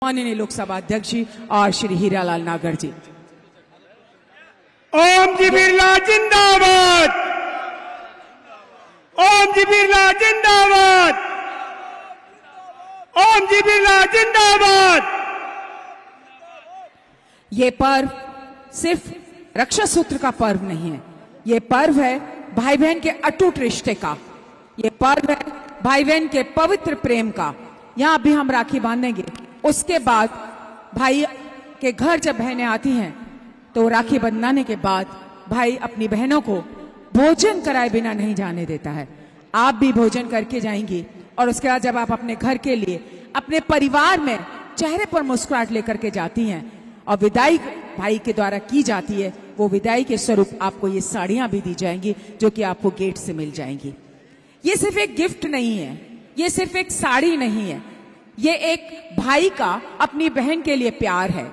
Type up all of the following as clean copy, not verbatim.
माननीय लोकसभा अध्यक्ष जी और श्री हीरालाल नागर जी। ओम जी बिरला जिंदाबाद, ओम जी बिरला जिंदाबाद, ओम जी बिरला जिंदाबाद। ये पर्व सिर्फ रक्षा सूत्र का पर्व नहीं है, ये पर्व है भाई बहन के अटूट रिश्ते का, ये पर्व है भाई बहन के पवित्र प्रेम का। यहां भी हम राखी बांधेंगे, उसके बाद भाई के घर जब बहनें आती हैं तो राखी बंधवाने के बाद भाई अपनी बहनों को भोजन कराए बिना नहीं जाने देता है। आप भी भोजन करके जाएंगी और उसके बाद जब आप अपने घर के लिए अपने परिवार में चेहरे पर मुस्कुराहट लेकर के जाती हैं और विदाई भाई के द्वारा की जाती है, वो विदाई के स्वरूप आपको ये साड़ियां भी दी जाएंगी जो कि आपको गेट से मिल जाएंगी। ये सिर्फ एक गिफ्ट नहीं है, ये सिर्फ एक साड़ी नहीं है, ये एक भाई का अपनी बहन के लिए प्यार है।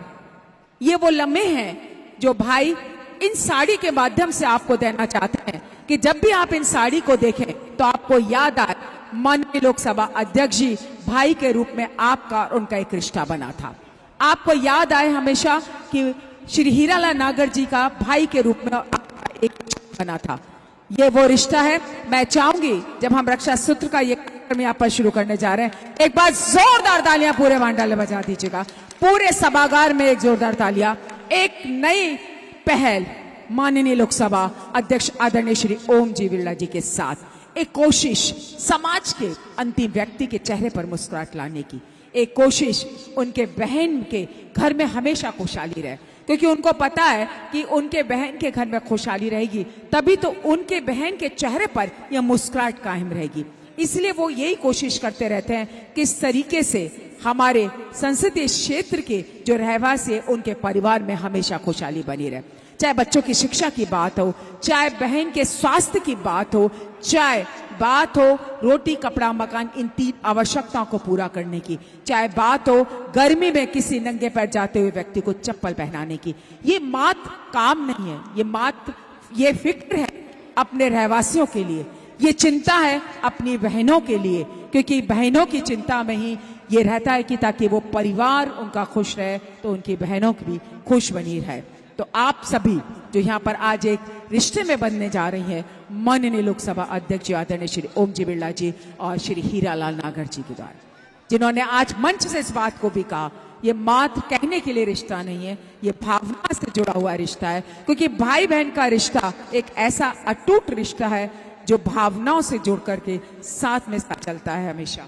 ये वो लम्हे हैं जो भाई इन साड़ी के माध्यम से आपको देना चाहते हैं कि जब भी आप इन साड़ी को देखें तो आपको याद आए माननीय लोकसभा अध्यक्ष जी भाई के रूप में आपका और उनका एक रिश्ता बना था। आपको याद आए हमेशा कि श्री हीरालाल नागर जी का भाई के रूप में आपका एक रिश्ता बना था। ये वो रिश्ता है। मैं चाहूंगी जब हम रक्षा सूत्र का ये कार्यक्रम यहाँ पर शुरू करने जा रहे हैं, एक बार जोरदार तालियां पूरे वांडाले बजा दीजिएगा, पूरे सभागार में एक जोरदार तालियां। एक नई पहल माननीय लोकसभा अध्यक्ष आदरणीय श्री ओम जी बिरला जी के साथ एक कोशिश समाज के अंतिम व्यक्ति के चेहरे पर मुस्कुराहट लाने की, एक कोशिश उनके बहन के घर में हमेशा खुशहाली रहे, क्योंकि उनको पता है कि उनके बहन के घर में खुशहाली रहेगी तभी तो उनके बहन के चेहरे पर यह मुस्कुराहट कायम रहेगी। इसलिए वो यही कोशिश करते रहते हैं किस तरीके से हमारे संसदीय क्षेत्र के जो रहवासी है उनके परिवार में हमेशा खुशहाली बनी रहे। चाहे बच्चों की शिक्षा की बात हो, चाहे बहन के स्वास्थ्य की बात हो, चाहे बात हो रोटी कपड़ा मकान इन 3 आवश्यकताओं को पूरा करने की, चाहे बात हो गर्मी में किसी नंगे पैर जाते हुए व्यक्ति को चप्पल पहनाने की। ये मात्र काम नहीं है, ये फिक्र है अपने रहवासियों के लिए, ये चिंता है अपनी बहनों के लिए, क्योंकि बहनों की चिंता में ही ये रहता है कि ताकि वो परिवार उनका खुश रहे तो उनकी बहनों की भी खुश बनी रहे। तो आप सभी जो यहाँ पर आज एक रिश्ते में बनने जा रही हैं माननीय लोकसभा अध्यक्ष आदरणीय श्री ओम जी बिरला जी और श्री हीरालाल नागर जी के द्वारा, जिन्होंने आज मंच से इस बात को भी कहा, ये मात्र कहने के लिए रिश्ता नहीं है, ये भावना से जुड़ा हुआ रिश्ता है, क्योंकि भाई बहन का रिश्ता एक ऐसा अटूट रिश्ता है जो भावनाओं से जुड़ करके साथ में साथ चलता है हमेशा।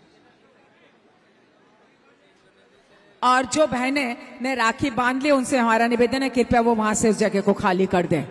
और जो बहनें ने राखी बांध ली उनसे हमारा निवेदन है कृपया वो वहां से उस जगह को खाली कर दें।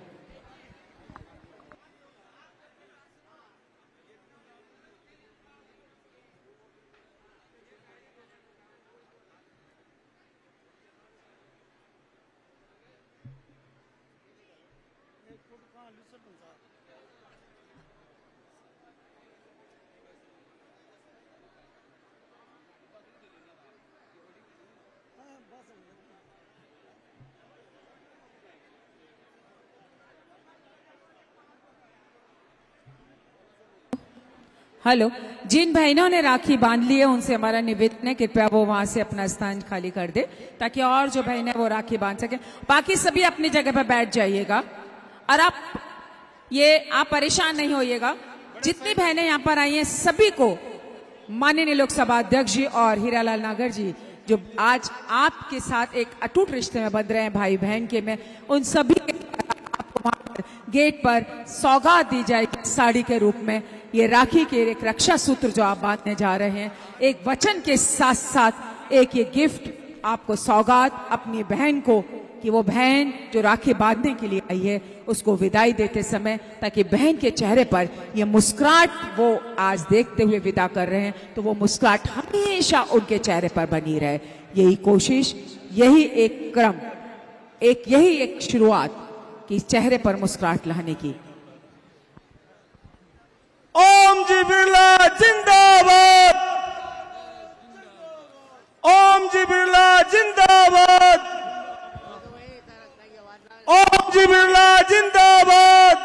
हेलो, जिन बहनों ने राखी बांध ली है उनसे हमारा निवेदन है कृपया वो वहां से अपना स्थान खाली कर दे ताकि और जो बहनें वो राखी बांध सके। बाकी सभी अपनी जगह पर बैठ जाइएगा और आप परेशान नहीं होइएगा। जितनी बहनें यहाँ पर आई हैं सभी को माननीय लोकसभा अध्यक्ष जी और हीरालाल नागर जी जो आज आपके साथ एक अटूट रिश्ते में बंध रहे हैं भाई बहन के में, उन सभी आपको वहां पर गेट पर सौगात दी जाएगी साड़ी के रूप में। ये राखी के एक रक्षा सूत्र जो आप बांधने जा रहे हैं, एक वचन के साथ साथ एक ये गिफ्ट आपको सौगात अपनी बहन को, कि वो बहन जो राखी बांधने के लिए आई है उसको विदाई देते समय ताकि बहन के चेहरे पर ये मुस्कुराहट वो आज देखते हुए विदा कर रहे हैं तो वो मुस्कुराहट हमेशा उनके चेहरे पर बनी रहे। यही कोशिश, यही एक क्रम, यही एक शुरुआत कि चेहरे पर मुस्कुराहट लाने की। ओम जी बिरला जिंदाबाद, ओम जी बिरला जिंदाबाद, ओम जी बिरला जिंदाबाद,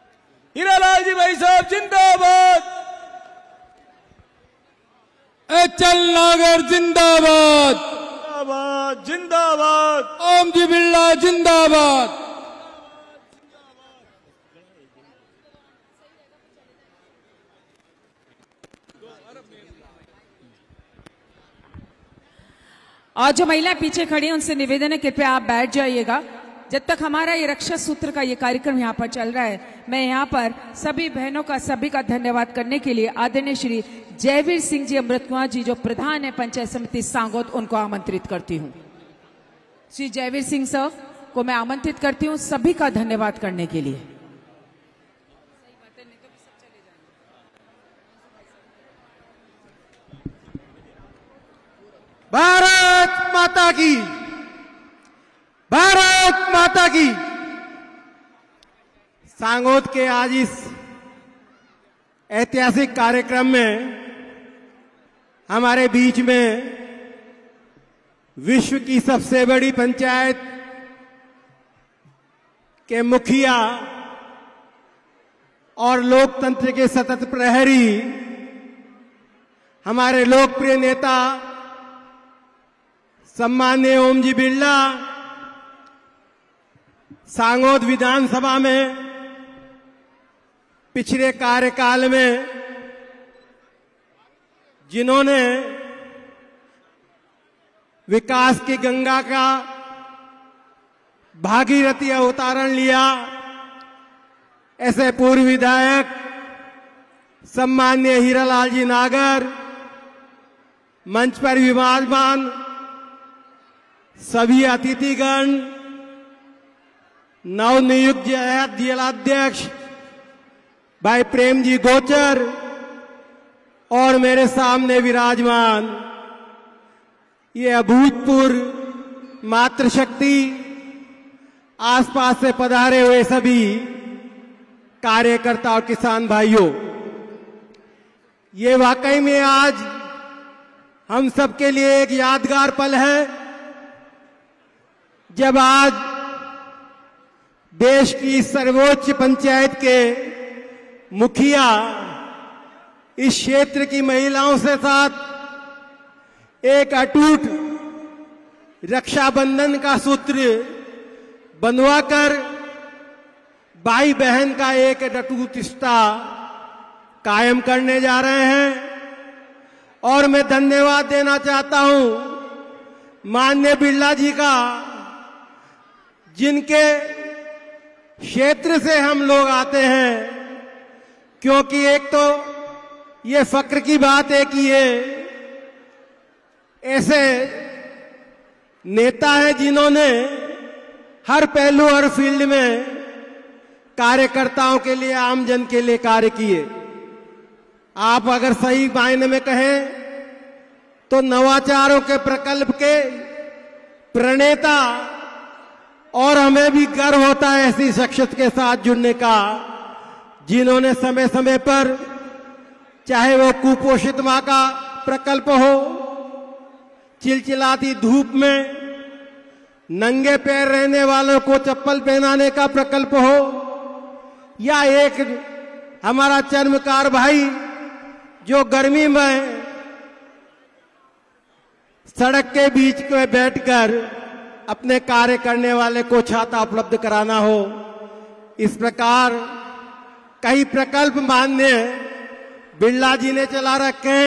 हीरालाल जी भाई साहब जिंदाबाद। अचल नागर जिंदाबाद। जिंदाबाद जिंदाबाद। ओम जी बिरला जिंदाबाद। और जो महिलाएं पीछे खड़ी हैं उनसे निवेदन है कृपया आप बैठ जाइएगा जब तक हमारा ये रक्षा सूत्र का ये कार्यक्रम यहाँ पर चल रहा है। मैं यहाँ पर सभी बहनों का सभी का धन्यवाद करने के लिए आदरणीय श्री जयवीर सिंह जी अमृत कुमार जी जो प्रधान है पंचायत समिति सांगोद उनको आमंत्रित करती हूँ। श्री जयवीर सिंह सर को मैं आमंत्रित करती हूँ सभी का धन्यवाद करने के लिए। भारत माता की, भारत माता की। सांगोद के आज इस ऐतिहासिक कार्यक्रम में हमारे बीच में विश्व की सबसे बड़ी पंचायत के मुखिया और लोकतंत्र के सतत प्रहरी हमारे लोकप्रिय नेता सम्माननीय ओम जी बिरला सांगोद विधानसभा में पिछले कार्यकाल में जिन्होंने विकास की गंगा का भागीरथी अवतारण लिया, ऐसे पूर्व विधायक सम्माननीय हीरालाल जी नागर, मंच पर विराजमान सभी अतिथिगण, नवनियुक्त जिलाध्यक्ष भाई प्रेम जी गोचर और मेरे सामने विराजमान ये अभूतपूर्व मातृशक्ति, आसपास से पधारे हुए सभी कार्यकर्ता और किसान भाइयों, ये वाकई में आज हम सबके लिए एक यादगार पल है जब आज देश की सर्वोच्च पंचायत के मुखिया इस क्षेत्र की महिलाओं से साथ एक अटूट रक्षाबंधन का सूत्र बंधवाकर भाई बहन का एक अटूट रिश्ता कायम करने जा रहे हैं। और मैं धन्यवाद देना चाहता हूं माननीय बिरला जी का, जिनके क्षेत्र से हम लोग आते हैं, क्योंकि एक तो ये फक्र की बात है कि ये ऐसे नेता हैं जिन्होंने हर पहलू हर फील्ड में कार्यकर्ताओं के लिए, आम जन के लिए कार्य किए। आप अगर सही मायने में कहें तो नवाचारों के प्रकल्प के प्रणेता, और हमें भी गर्व होता है ऐसी शख्सियत के साथ जुड़ने का जिन्होंने समय समय पर, चाहे वो कुपोषित मां का प्रकल्प हो, चिलचिलाती धूप में नंगे पैर रहने वालों को चप्पल पहनाने का प्रकल्प हो, या एक हमारा चर्मकार भाई जो गर्मी में सड़क के बीच में बैठकर अपने कार्य करने वाले को छाता उपलब्ध कराना हो। इस प्रकार कई प्रकल्प माननीय बिरला जी ने चला रखे हैं।